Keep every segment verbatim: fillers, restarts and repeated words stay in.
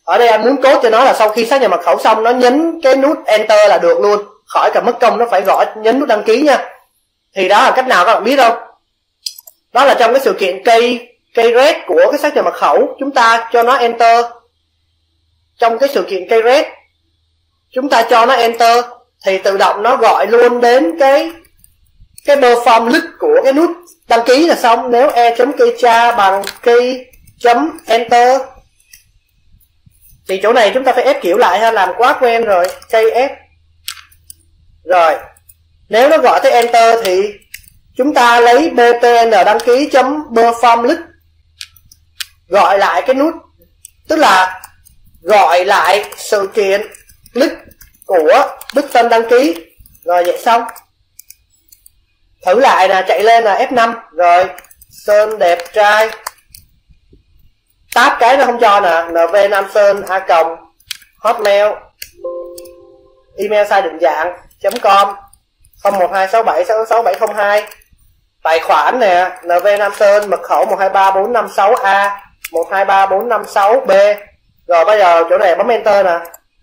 Ở đây anh muốn code cho nó là sau khi xác nhận mật khẩu xong nó nhấn cái nút enter là được luôn, khỏi cần mất công nó phải gõ nhấn nút đăng ký nha. Thì đó là cách nào các bạn biết không? Đó là trong cái sự kiện cây cây red của cái xác nhận mật khẩu, chúng ta cho nó enter. Trong cái sự kiện cây red chúng ta cho nó enter thì tự động nó gọi luôn đến cái cái perform list của cái nút đăng ký là xong. Nếu e.keycha bằng key.enter thì chỗ này chúng ta phải ép kiểu lại ha, làm quá quen rồi, cây ép. Rồi, nếu nó gọi tới enter thì chúng ta lấy btn đăng ký chấm perform list, gọi lại cái nút, tức là gọi lại sự kiện list của Đức Tân đăng ký. Rồi vậy xong. Thử lại là chạy lên là ép năm. Rồi Sơn đẹp trai, tab cái nó không cho nè, nvnamsơn a còng hotmail email sai định dạng .com không một hai sáu bảy sáu sáu bảy không hai. Tài khoản nè, nvnamsơn mật khẩu một hai ba bốn năm sáu a một hai ba bốn năm sáu b. Rồi bây giờ chỗ này bấm enter nè,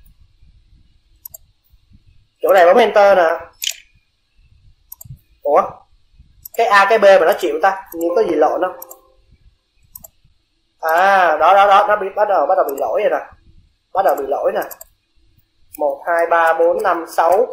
chỗ này bấm enter nè. Ủa cái A cái B mà nó chịu ta, nhưng có gì lộn không? À đó đó đó, nó bị bắt đầu bắt đầu bị lỗi rồi nè, bắt đầu bị lỗi nè. Một hai ba bốn năm sáu.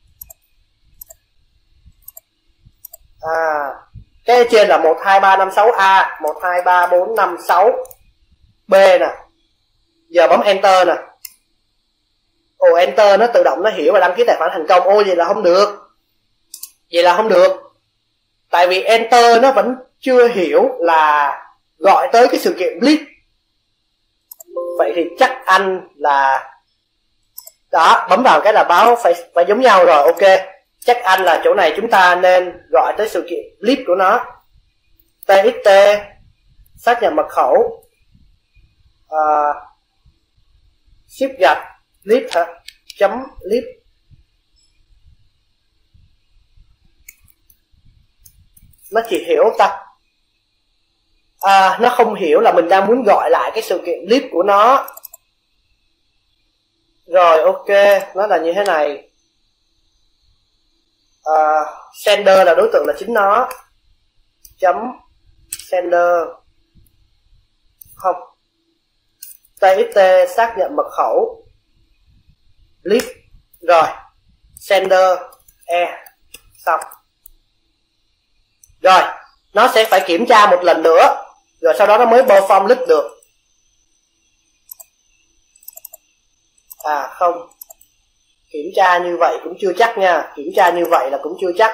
À cái trên là một hai ba năm sáu a một hai ba bốn năm sáu b nè. Giờ bấm enter nè. Ồ enter nó tự động nó hiểu và đăng ký tài khoản thành công. Ô vậy là không được, vậy là không được, tại vì enter nó vẫn chưa hiểu là gọi tới cái sự kiện list. Vậy thì chắc anh là đó, bấm vào cái là báo phải phải giống nhau rồi. Ok, chắc anh là chỗ này chúng ta nên gọi tới sự kiện list của nó. txt xác nhận mật khẩu uh, ship gạch list hả, chấm list. Nó chỉ hiểu không ta? À, nó không hiểu là mình đang muốn gọi lại cái sự kiện list của nó. Rồi ok, nó là như thế này. À, sender là đối tượng là chính nó. Chấm sender không. txt xác nhận mật khẩu list. Rồi sender e xong. Rồi nó sẽ phải kiểm tra một lần nữa, rồi sau đó nó mới perform list được. À không, kiểm tra như vậy cũng chưa chắc nha, kiểm tra như vậy là cũng chưa chắc.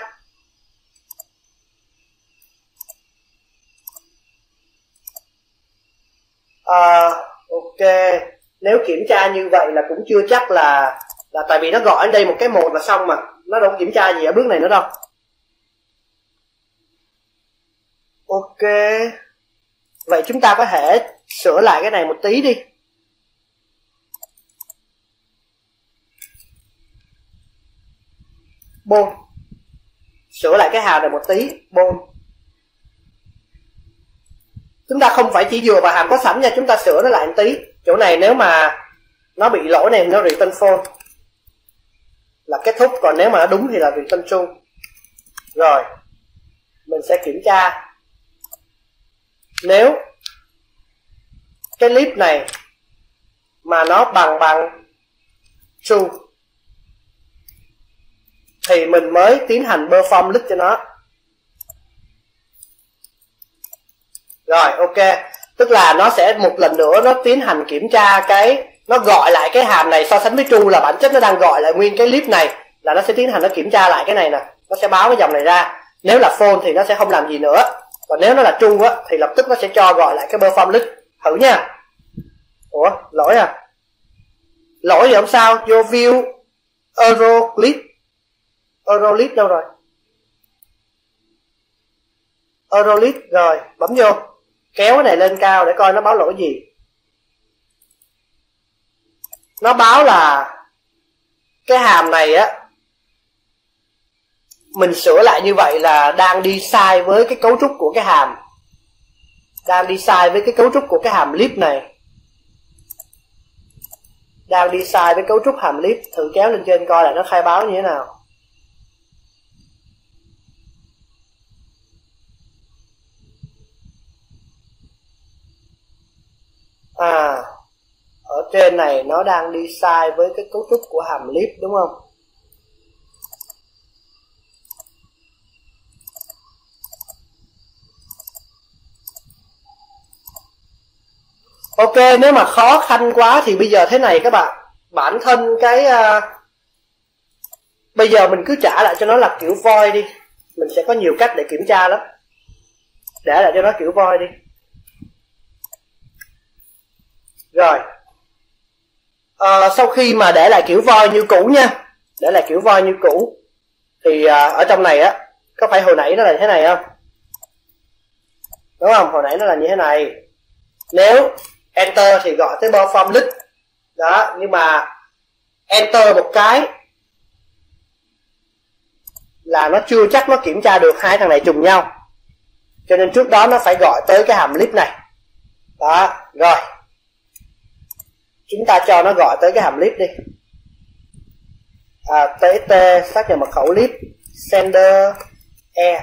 À, ok, nếu kiểm tra như vậy là cũng chưa chắc là là tại vì nó gọi ở đây một cái một là xong mà, nó đâu có kiểm tra gì ở bước này nữa đâu. Ok, vậy chúng ta có thể sửa lại cái này một tí đi. Bôn, sửa lại cái hàm này một tí. Bôn, chúng ta không phải chỉ dựa vào hàm có sẵn nha, chúng ta sửa nó lại một tí. Chỗ này nếu mà nó bị lỗi này nó return false là kết thúc, còn nếu mà nó đúng thì là return true. Rồi mình sẽ kiểm tra. Nếu cái list này mà nó bằng bằng true thì mình mới tiến hành perform list cho nó. Rồi ok, tức là nó sẽ một lần nữa nó tiến hành kiểm tra cái, nó gọi lại cái hàm này so sánh với true, là bản chất nó đang gọi lại nguyên cái list này, là nó sẽ tiến hành nó kiểm tra lại cái này nè, nó sẽ báo cái dòng này ra. Nếu là false thì nó sẽ không làm gì nữa, còn nếu nó là true á thì lập tức nó sẽ cho gọi lại cái perform list. Thử nha. Ủa lỗi à? Lỗi thì không sao, vô view euro list. Euro list đâu rồi? Euro list rồi, bấm vô, kéo cái này lên cao để coi nó báo lỗi gì. Nó báo là cái hàm này á, mình sửa lại như vậy là đang đi sai với cái cấu trúc của cái hàm, đang đi sai với cái cấu trúc của cái hàm list này. đang đi sai với cấu trúc hàm list. Thử kéo lên trên coi là nó khai báo như thế nào. À, ở trên này nó đang đi sai với cái cấu trúc của hàm list đúng không? Ok, nếu mà khó khăn quá thì bây giờ thế này các bạn. Bản thân cái uh, bây giờ mình cứ trả lại cho nó là kiểu void đi. Mình sẽ có nhiều cách để kiểm tra lắm. Để lại cho nó kiểu void đi. Rồi à, sau khi mà để lại kiểu void như cũ nha, để lại kiểu void như cũ thì à, ở trong này á, có phải hồi nãy nó là thế này không? Đúng không? Hồi nãy nó là như thế này. Nếu enter thì gọi tới perform list đó, nhưng mà enter một cái là nó chưa chắc nó kiểm tra được hai thằng này trùng nhau, cho nên trước đó nó phải gọi tới cái hàm list này đó. Rồi chúng ta cho nó gọi tới cái hàm list đi. à, txt xác nhận mật khẩu list sender e.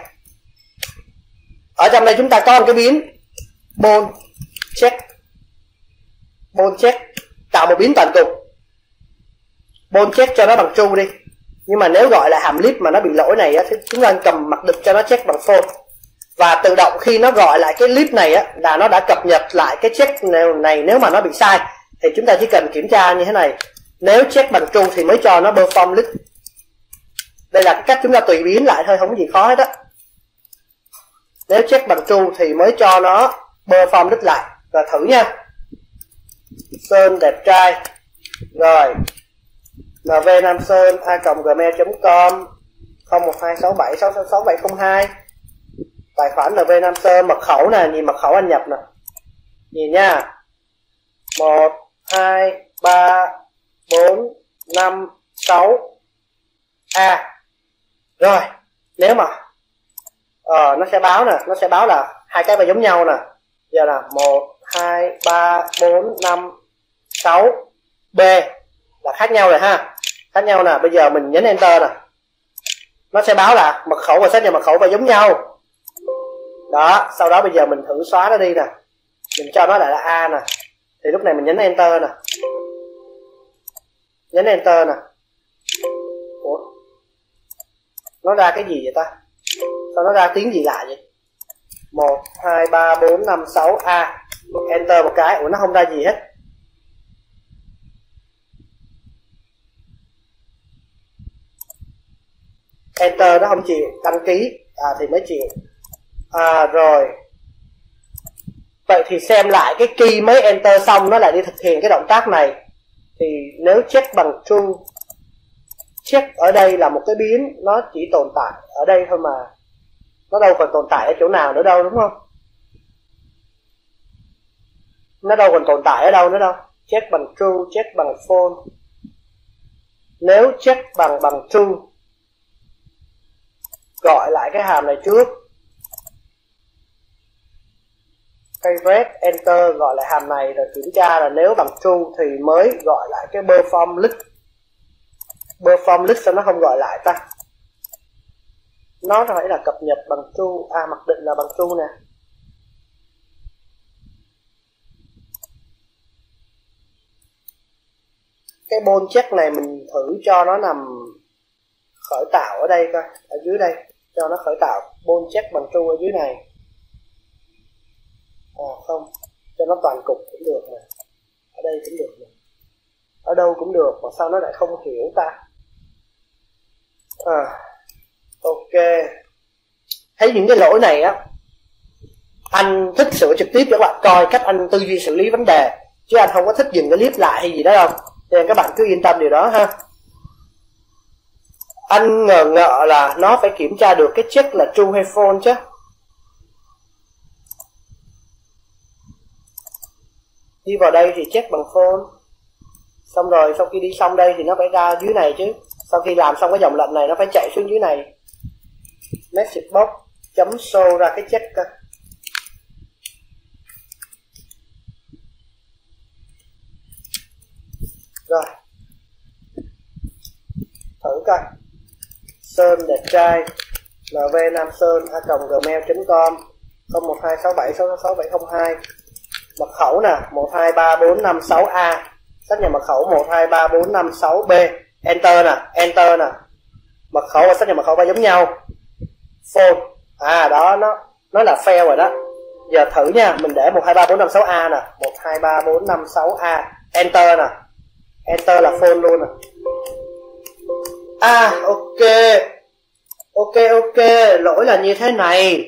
Ở trong đây chúng ta có một cái biến bool check. Bool check tạo một biến toàn cục. Bool check cho nó bằng true đi. Nhưng mà nếu gọi là hàm list mà nó bị lỗi này á, thì chúng ta cầm mặc định cho nó check bằng false. Và tự động khi nó gọi lại cái list này á, là nó đã cập nhật lại cái check này. Nếu mà nó bị sai thì chúng ta chỉ cần kiểm tra như thế này. Nếu check bằng true thì mới cho nó perform list. Đây là cái cách chúng ta tùy biến lại thôi, không có gì khó hết á. Nếu check bằng true thì mới cho nó perform list lại. Rồi thử nha. Sơn đẹp trai. Rồi nvnamsơn a còng gmail chấm com không một hai sáu bảy sáu sáu bảy không hai. Tài khoản nvnamsơn. Mật khẩu nè, nhìn mật khẩu anh nhập nè, nhìn nha. Một hai ba bốn năm sáu a. Rồi nếu mà ờ, nó sẽ báo nè, nó sẽ báo là hai cái và giống nhau nè. Giờ là một hai ba bốn năm sáu b là khác nhau rồi ha, khác nhau nè. Bây giờ mình nhấn enter nè, nó sẽ báo là mật khẩu và xác nhận mật khẩu và giống nhau đó. Sau đó bây giờ mình thử xóa nó đi nè, mình cho nó lại là a nè, thì lúc này mình nhấn enter nè, nhấn enter nè. Ủa, nó ra cái gì vậy ta? Sao nó ra tiếng gì lạ vậy? Một hai ba bốn năm sáu a. Enter một cái, ủa nó không ra gì hết. Enter nó không chịu, đăng ký à thì mới chịu. À rồi. Vậy thì xem lại cái key mới enter xong nó lại đi thực hiện cái động tác này. Thì nếu check bằng true, check ở đây là một cái biến, nó chỉ tồn tại ở đây thôi mà, nó đâu còn tồn tại ở chỗ nào nữa đâu, đúng không? Nó đâu còn tồn tại ở đâu nữa đâu. Check bằng true, check bằng false. Nếu check bằng bằng true, gọi lại cái hàm này trước, cái red enter gọi lại hàm này, rồi kiểm tra là nếu bằng true thì mới gọi lại cái perform list. Perform list sao nó không gọi lại ta? Nó phải là cập nhật bằng true. À, mặc định là bằng true nè. Cái bool check này mình thử cho nó nằm khởi tạo ở đây coi, ở dưới đây, cho nó khởi tạo bool check bằng true ở dưới này. À không, cho nó toàn cục cũng được nè, ở đây cũng được nè, ở đâu cũng được, mà sao nó lại không hiểu ta? À, ok. Thấy những cái lỗi này á, anh thích sửa trực tiếp cho các bạn coi cách anh tư duy xử lý vấn đề, chứ anh không có thích dừng cái clip lại hay gì đó đâu. Nên các bạn cứ yên tâm điều đó ha. Anh ngờ ngợ là nó phải kiểm tra được cái check là true hay false chứ. Đi vào đây thì check bằng false. Xong rồi sau khi đi xong đây thì nó phải ra dưới này chứ. Sau khi làm xong cái dòng lệnh này nó phải chạy xuống dưới này. Message box chấm show ra cái check coi. Rồi, thử coi. Sơn đẹp trai lvnamsơn a còng gmail chấm com không một hai sáu bảy sáu sáu sáu bảy không hai. Mật khẩu nè một hai ba bốn năm sáu A, xác nhận mật khẩu một hai ba bốn năm sáu B. Enter nè, enter nè. Mật khẩu và xác nhận mật khẩu phải giống nhau. Phone, à đó, nó nó là fail rồi đó. Giờ thử nha, mình để một hai ba bốn năm sáu A nè, một hai ba bốn năm sáu A. Enter nè, enter là phone luôn nè. À ok, ok ok, lỗi là như thế này.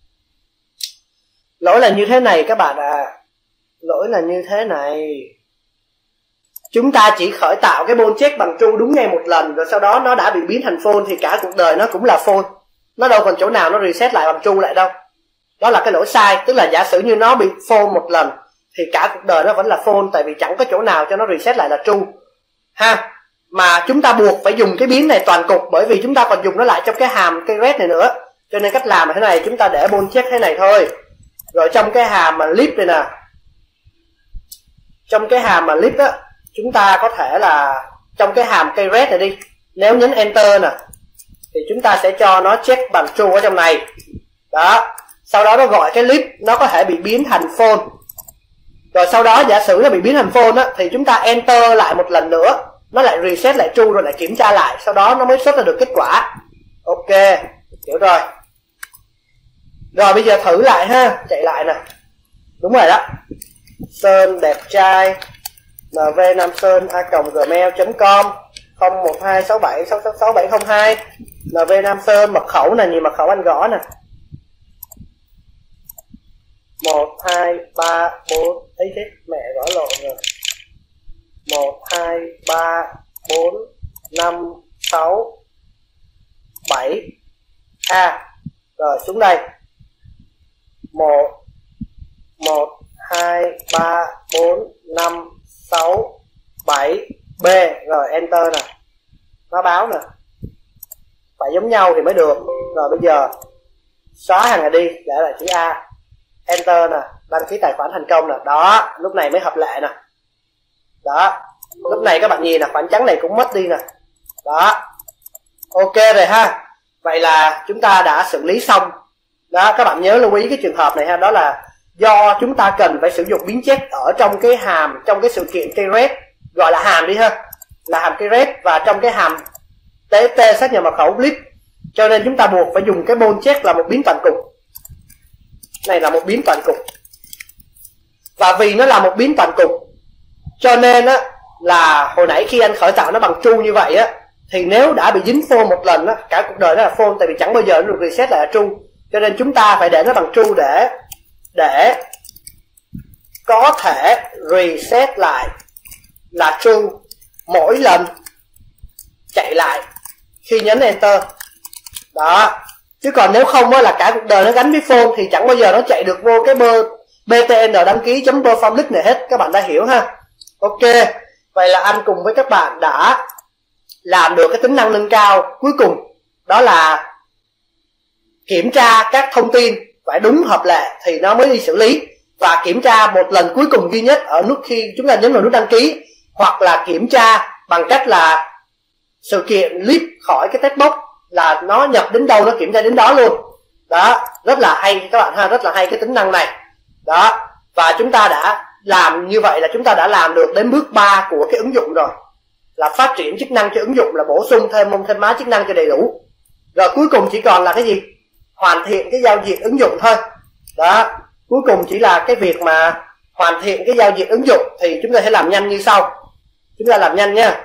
Lỗi là như thế này các bạn ạ. À. Lỗi là như thế này. Chúng ta chỉ khởi tạo cái bone check bằng true đúng ngay một lần, rồi sau đó nó đã bị biến thành phone thì cả cuộc đời nó cũng là phone. Nó đâu còn chỗ nào nó reset lại bằng true lại đâu. Đó là cái lỗi sai. Tức là giả sử như nó bị phone một lần thì cả cuộc đời nó vẫn là phone, tại vì chẳng có chỗ nào cho nó reset lại là true ha. Mà chúng ta buộc phải dùng cái biến này toàn cục, bởi vì chúng ta còn dùng nó lại trong cái hàm cái red này nữa. Cho nên cách làm là thế này, chúng ta để bone check thế này thôi. Rồi trong cái hàm mà lip này nè, trong cái hàm mà lip á, chúng ta có thể là trong cái hàm cây red này đi, nếu nhấn enter nè thì chúng ta sẽ cho nó check bằng true ở trong này. Đó, sau đó nó gọi cái lip, nó có thể bị biến thành phone. Rồi sau đó giả sử nó bị biến thành phone á, thì chúng ta enter lại một lần nữa, nó lại reset lại true rồi lại kiểm tra lại, sau đó nó mới xuất ra được kết quả. Ok, hiểu rồi. Rồi bây giờ thử lại ha, chạy lại nè. Đúng rồi đó. Sơn đẹp trai lvnamsơn a còng gmail chấm com không một hai sáu bảy sáu sáu sáu bảy không hai. lvnamsơn mật khẩu nè, nhìn mật khẩu anh gõ nè. một hai ba bốn ấy thế mẹ gõ lộn rồi. một hai ba bốn năm sáu bảy A. Rồi xuống đây. một một hai ba bốn năm sáu bảy B. Rồi enter nè. Nó báo nè. Phải giống nhau thì mới được. Rồi bây giờ xóa hàng này đi, để lại chữ A. Enter nè, đăng ký tài khoản thành công nè. Đó, lúc này mới hợp lệ nè. Đó, lúc này các bạn nhìn nè, khoảng trắng này cũng mất đi nè. Đó, ok rồi ha. Vậy là chúng ta đã xử lý xong. Đó, các bạn nhớ lưu ý cái trường hợp này ha. Đó là do chúng ta cần phải sử dụng biến check ở trong cái hàm, trong cái sự kiện cây red, gọi là hàm đi ha, là hàm cây red, và trong cái hàm tt xác nhận mật khẩu lip. Cho nên chúng ta buộc phải dùng cái bone check là một biến toàn cục. Này là một biến toàn cục. Và vì nó là một biến toàn cục, cho nên á là hồi nãy khi anh khởi tạo nó bằng true như vậy á, thì nếu đã bị dính phone một lần á, cả cuộc đời nó là phone, tại vì chẳng bao giờ nó được reset lại là true. Cho nên chúng ta phải để nó bằng true để để có thể reset lại là true mỗi lần chạy lại khi nhấn enter. Đó, chứ còn nếu không á là cả cuộc đời nó gắn với phone thì chẳng bao giờ nó chạy được vô cái btn đăng ký chấm performlist này hết. Các bạn đã hiểu ha. Ok, vậy là anh cùng với các bạn đã làm được cái tính năng nâng cao cuối cùng, đó là kiểm tra các thông tin phải đúng hợp lệ thì nó mới đi xử lý, và kiểm tra một lần cuối cùng duy nhất ở nút khi chúng ta nhấn vào nút đăng ký, hoặc là kiểm tra bằng cách là sự kiện lip khỏi cái text box, là nó nhập đến đâu nó kiểm tra đến đó luôn. Đó, rất là hay các bạn ha, rất là hay cái tính năng này. Đó, và chúng ta đã làm như vậy là chúng ta đã làm được đến bước ba của cái ứng dụng rồi, là phát triển chức năng cho ứng dụng, là bổ sung thêm môn thêm má chức năng cho đầy đủ. Rồi cuối cùng chỉ còn là cái gì? Hoàn thiện cái giao diện ứng dụng thôi. Đó, cuối cùng chỉ là cái việc mà hoàn thiện cái giao diện ứng dụng, thì chúng ta sẽ làm nhanh như sau. Chúng ta làm nhanh nha.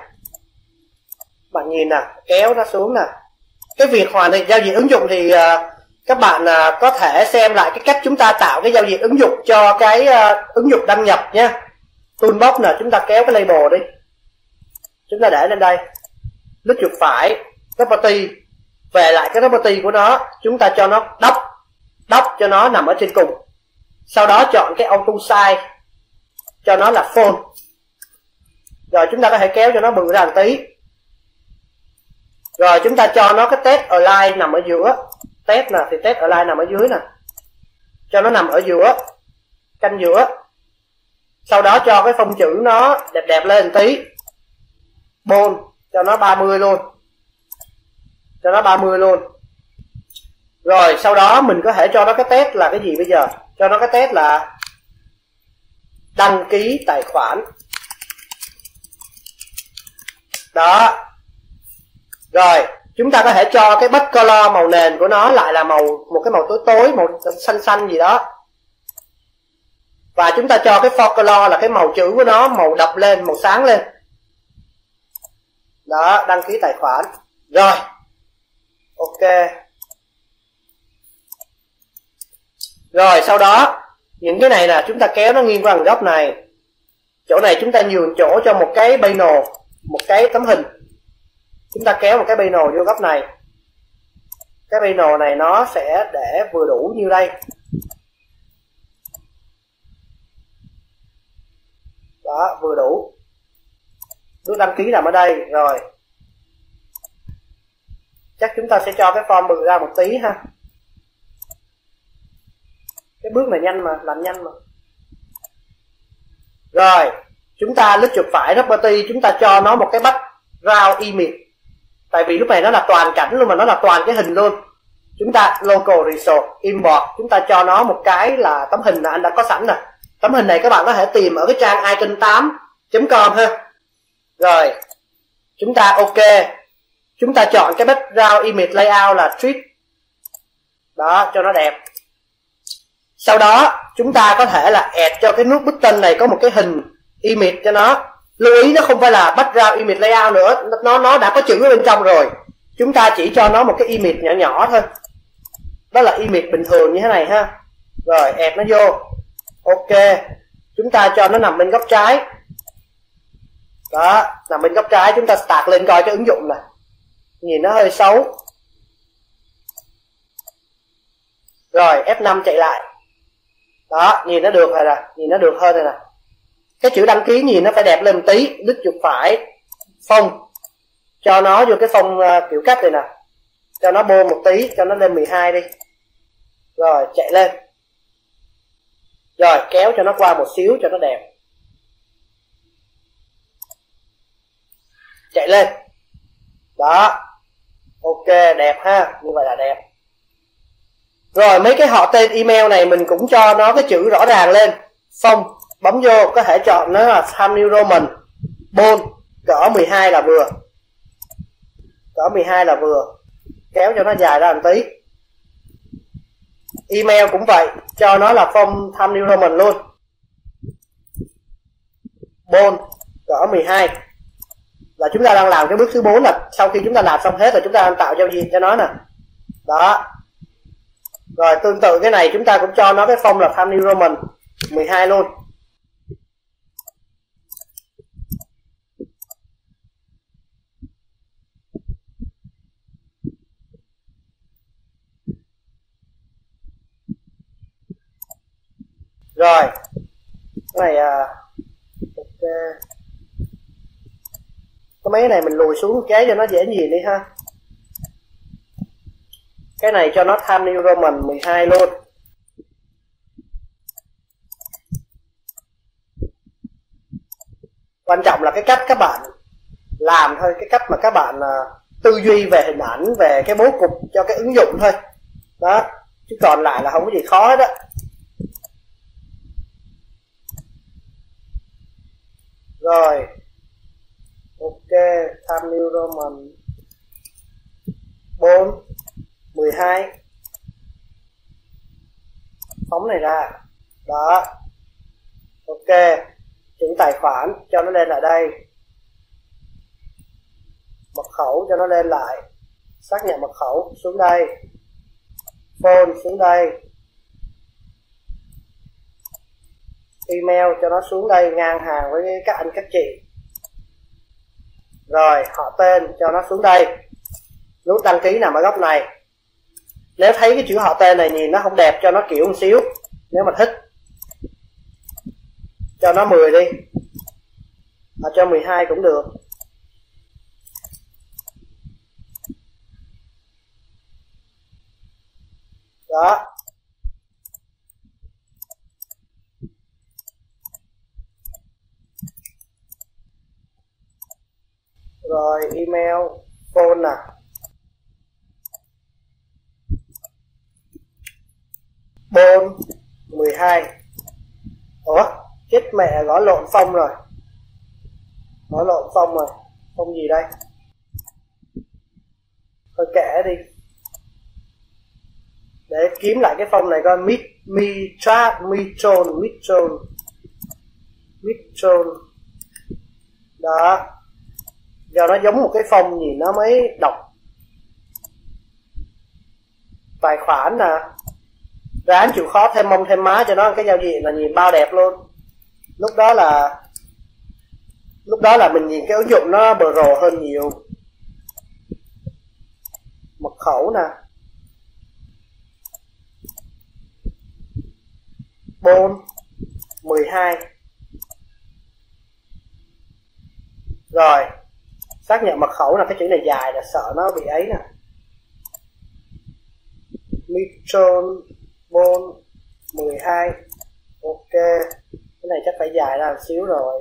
Bạn nhìn nè, kéo nó xuống nè. Cái việc hoàn thiện giao diện ứng dụng thì uh, các bạn uh, có thể xem lại cái cách chúng ta tạo cái giao diện ứng dụng cho cái uh, ứng dụng đăng nhập nha. Toolbox nè, chúng ta kéo cái label đi. Chúng ta để lên đây. Lít chuột phải, property, về lại cái property của nó, chúng ta cho nó đắp, đắp cho nó nằm ở trên cùng. Sau đó chọn cái auto size, cho nó là font. Rồi chúng ta có thể kéo cho nó bự ra một tí. Rồi chúng ta cho nó cái text align nằm ở giữa. Text nè, thì text align nằm ở dưới nè. Cho nó nằm ở giữa, canh giữa. Sau đó cho cái phông chữ nó đẹp đẹp lên một tí. Bôn cho nó ba mươi luôn, cho nó ba mươi luôn. Rồi sau đó mình có thể cho nó cái test là cái gì bây giờ? Cho nó cái test là đăng ký tài khoản. Đó. Rồi chúng ta có thể cho cái backcolor màu nền của nó lại là màu một cái màu tối tối, màu xanh xanh gì đó. Và chúng ta cho cái forecolor là cái màu chữ của nó màu đậm lên, màu sáng lên. Đó, đăng ký tài khoản. Rồi. Ok. Rồi sau đó những cái này là chúng ta kéo nó nghiêng qua góc này. Chỗ này chúng ta nhường chỗ cho một cái panel, một cái tấm hình. Chúng ta kéo một cái panel vô góc này. Cái panel này nó sẽ để vừa đủ như đây. Đó, vừa đủ. Nút đăng ký nằm ở đây. Rồi chắc chúng ta sẽ cho cái form bự ra một tí ha. Cái bước này nhanh mà, làm nhanh mà. Rồi chúng ta lít chuột phải property, chúng ta cho nó một cái background image. Tại vì lúc này nó là toàn cảnh luôn mà, nó là toàn cái hình luôn. Chúng ta local resource import, chúng ta cho nó một cái là tấm hình là anh đã có sẵn nè. Tấm hình này các bạn có thể tìm ở cái trang icon tám chấm com ha. Rồi chúng ta ok, chúng ta chọn cái background image layout là treat. Đó, cho nó đẹp. Sau đó chúng ta có thể là add cho cái nút button này có một cái hình image cho nó. Lưu ý nó không phải là background image layout nữa, nó nó đã có chữ ở bên trong rồi. Chúng ta chỉ cho nó một cái image nhỏ nhỏ thôi. Đó là image bình thường như thế này ha. Rồi add nó vô. Ok. Chúng ta cho nó nằm bên góc trái. Đó, nằm bên góc trái, chúng ta start lên coi cái ứng dụng nè. Nhìn nó hơi xấu. Rồi F năm chạy lại. Đó, nhìn nó được rồi nè, nhìn nó được hơn rồi nè. Cái chữ đăng ký nhìn nó phải đẹp lên một tí, đứt chuột phải, phông. Cho nó vô cái phông uh, kiểu cách này nè. Cho nó bô một tí, cho nó lên mười hai đi. Rồi, chạy lên. Rồi, kéo cho nó qua một xíu cho nó đẹp. Chạy lên. Đó. Ok, đẹp ha, như vậy là đẹp. Rồi mấy cái họ tên email này mình cũng cho nó cái chữ rõ ràng lên. Phông, bấm vô, có thể chọn nó là Times New Roman, bold, cỡ mười hai là vừa. Cỡ mười hai là vừa. Kéo cho nó dài ra một tí. Email cũng vậy, cho nó là phông Times New Roman luôn. Bold, cỡ mười hai. Là chúng ta đang làm cái bước thứ bốn, là sau khi chúng ta làm xong hết rồi chúng ta đang tạo giao diện cho nó nè. Đó. Rồi tương tự cái này chúng ta cũng cho nó cái phông là Times New Roman mười hai luôn. Rồi cái này à, ok. Cái mấy này mình lùi xuống một cái cho nó dễ nhìn đi ha. Cái này cho nó Times New Roman mười hai luôn. Quan trọng là cái cách các bạn làm thôi, cái cách mà các bạn uh, tư duy về hình ảnh, về cái bố cục cho cái ứng dụng thôi. Đó, chứ còn lại là không có gì khó hết á. Rồi. Ok, Times New Roman bốn mười hai. Phóng này ra. Đó. Ok. Chữ tài khoản cho nó lên lại đây. Mật khẩu cho nó lên lại. Xác nhận mật khẩu xuống đây. Phone xuống đây. Email cho nó xuống đây ngang hàng với các anh các chị. Rồi họ tên cho nó xuống đây. Nút đăng ký nằm ở góc này. Nếu thấy cái chữ họ tên này nhìn nó không đẹp, cho nó kiểu một xíu. Nếu mà thích cho nó mười đi, à, cho mười hai cũng được. Đó. Rồi email, phone nè. Bôn mười hai. Ủa, chết mẹ, gõ lộn phông rồi. Gõ lộn phông rồi. Phông gì đây? Thôi kệ đi. Để kiếm lại cái phông này coi. Mid, Mitra, Mitron, Mitron, Mitron. Đó. Do nó giống một cái phông nhìn nó mới đọc. Tài khoản nè. Ráng chịu khó thêm mông thêm má cho nó cái giao diện là nhìn bao đẹp luôn. Lúc đó là Lúc đó là mình nhìn cái ứng dụng nó pro hơn nhiều. Mật khẩu nè. Bôn mười hai. Rồi xác nhận mật khẩu là cái chữ này dài là sợ nó bị ấy nè. Mitron Bôn mười hai. Ok, cái này chắc phải dài ra một xíu rồi.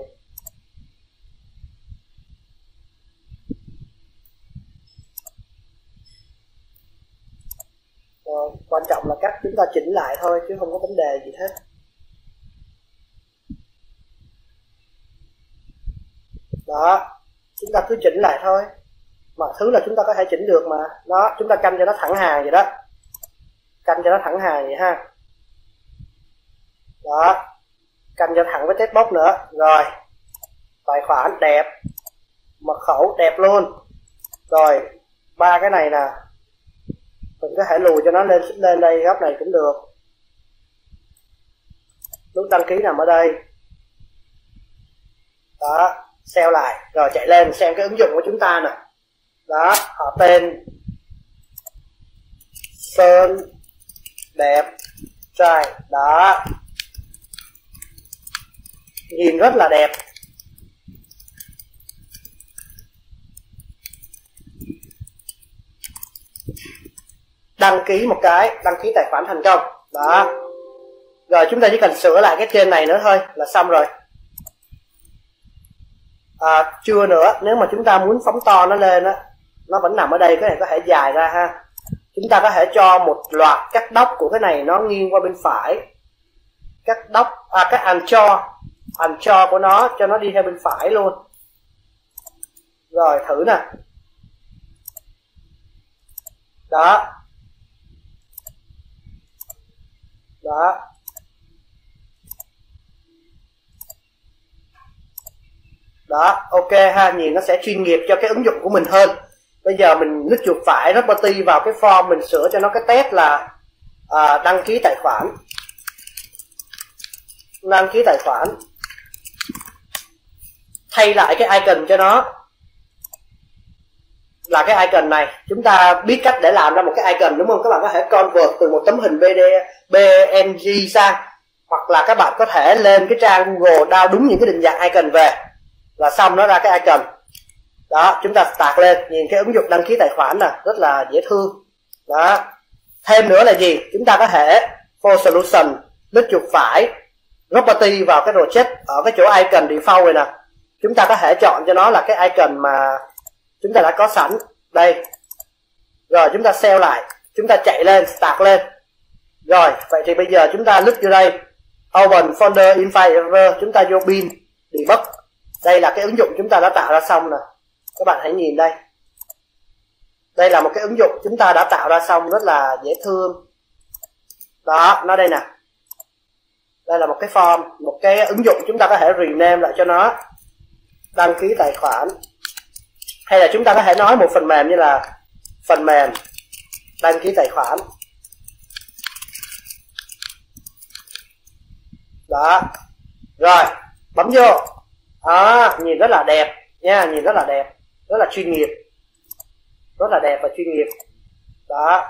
Rồi, quan trọng là cách chúng ta chỉnh lại thôi chứ không có vấn đề gì hết. Đó, chúng ta cứ chỉnh lại thôi. Mọi thứ là chúng ta có thể chỉnh được mà. Đó, chúng ta canh cho nó thẳng hàng vậy đó. Canh cho nó thẳng hàng vậy ha. Đó, canh cho thẳng với text box nữa. Rồi, tài khoản đẹp, mật khẩu đẹp luôn. Rồi, ba cái này nè, mình có thể lùi cho nó lên lên đây góc này cũng được. Nút đăng ký nằm ở đây. Đó, save lại. Rồi chạy lên xem cái ứng dụng của chúng ta nè. Đó, họ tên Sơn đẹp trai. Đó, nhìn rất là đẹp. Đăng ký một cái, đăng ký tài khoản thành công. Đó. Rồi chúng ta chỉ cần sửa lại cái trên này nữa thôi là xong rồi. À, chưa nữa, nếu mà chúng ta muốn phóng to nó lên á, nó vẫn nằm ở đây, cái này có thể dài ra ha. Chúng ta có thể cho một loạt các đốc của cái này nó nghiêng qua bên phải. Các đốc, à các ảnh cho, ảnh cho của nó cho nó đi theo bên phải luôn. Rồi thử nè. Đó. Đó. Đó, ok ha, nhìn nó sẽ chuyên nghiệp cho cái ứng dụng của mình hơn. Bây giờ mình lướt chuột phải property vào cái form, mình sửa cho nó cái test là à, đăng ký tài khoản. Đăng ký tài khoản. Thay lại cái icon cho nó là cái icon này. Chúng ta biết cách để làm ra một cái icon đúng không? Các bạn có thể convert từ một tấm hình pê en giê sang, hoặc là các bạn có thể lên cái trang Google download đúng những cái định dạng icon về là xong nó ra cái icon. Đó, chúng ta start lên, nhìn cái ứng dụng đăng ký tài khoản nè, rất là dễ thương. Đó. Thêm nữa là gì? Chúng ta có thể for solution, lướt chuột phải, property vào cái project ở cái chỗ icon default này nè. Chúng ta có thể chọn cho nó là cái icon mà chúng ta đã có sẵn đây. Rồi chúng ta save lại, chúng ta chạy lên, start lên. Rồi, vậy thì bây giờ chúng ta lướt vô đây, open folder in file error, chúng ta vô bin debug. Đây là cái ứng dụng chúng ta đã tạo ra xong nè. Các bạn hãy nhìn đây. Đây là một cái ứng dụng chúng ta đã tạo ra xong, rất là dễ thương. Đó, nó đây nè. Đây là một cái form, một cái ứng dụng chúng ta có thể rename lại cho nó. Đăng ký tài khoản. Hay là chúng ta có thể nói một phần mềm như là phần mềm đăng ký tài khoản. Đó. Rồi, bấm vô. Đó, nhìn rất là đẹp nha, nhìn rất là đẹp, rất là chuyên nghiệp. Rất là đẹp và chuyên nghiệp. Đó.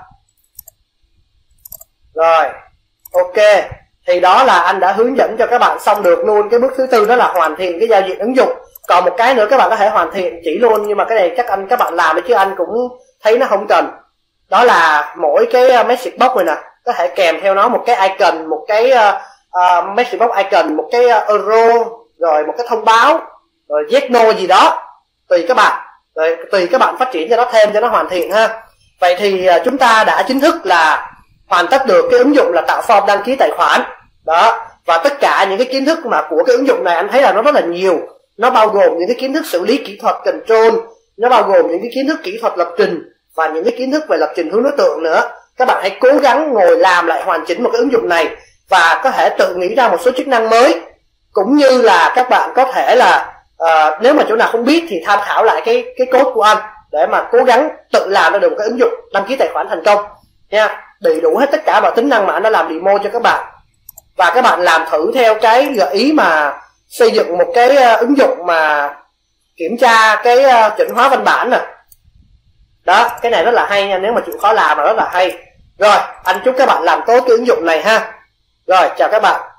Rồi, ok. Thì đó là anh đã hướng dẫn cho các bạn xong được luôn. Cái bước thứ tư đó là hoàn thiện cái giao diện ứng dụng. Còn một cái nữa các bạn có thể hoàn thiện chỉ luôn, nhưng mà cái này chắc anh các bạn làm chứ anh cũng thấy nó không cần. Đó là mỗi cái message box này nè, có thể kèm theo nó một cái icon, một cái uh, uh, message box icon, một cái uh, euro, rồi một cái thông báo, rồi yes no gì đó, tùy các bạn. rồi tùy các bạn phát triển cho nó thêm cho nó hoàn thiện ha. Vậy thì chúng ta đã chính thức là hoàn tất được cái ứng dụng là tạo form đăng ký tài khoản đó, và tất cả những cái kiến thức mà của cái ứng dụng này anh thấy là nó rất là nhiều. Nó bao gồm những cái kiến thức xử lý kỹ thuật control, nó bao gồm những cái kiến thức kỹ thuật lập trình và những cái kiến thức về lập trình hướng đối tượng nữa. Các bạn hãy cố gắng ngồi làm lại hoàn chỉnh một cái ứng dụng này và có thể tự nghĩ ra một số chức năng mới, cũng như là các bạn có thể là uh, nếu mà chỗ nào không biết thì tham khảo lại cái cái code của anh để mà cố gắng tự làm ra được một cái ứng dụng đăng ký tài khoản thành công nha. Đầy đủ hết tất cả mọi tính năng mà anh đã làm demo cho các bạn, và các bạn làm thử theo cái gợi ý mà xây dựng một cái uh, ứng dụng mà kiểm tra cái uh, chuẩn hóa văn bản nè. Đó, cái này rất là hay nha, nếu mà chịu khó làm là rất là hay. Rồi, anh chúc các bạn làm tốt cái ứng dụng này ha. Rồi, chào các bạn.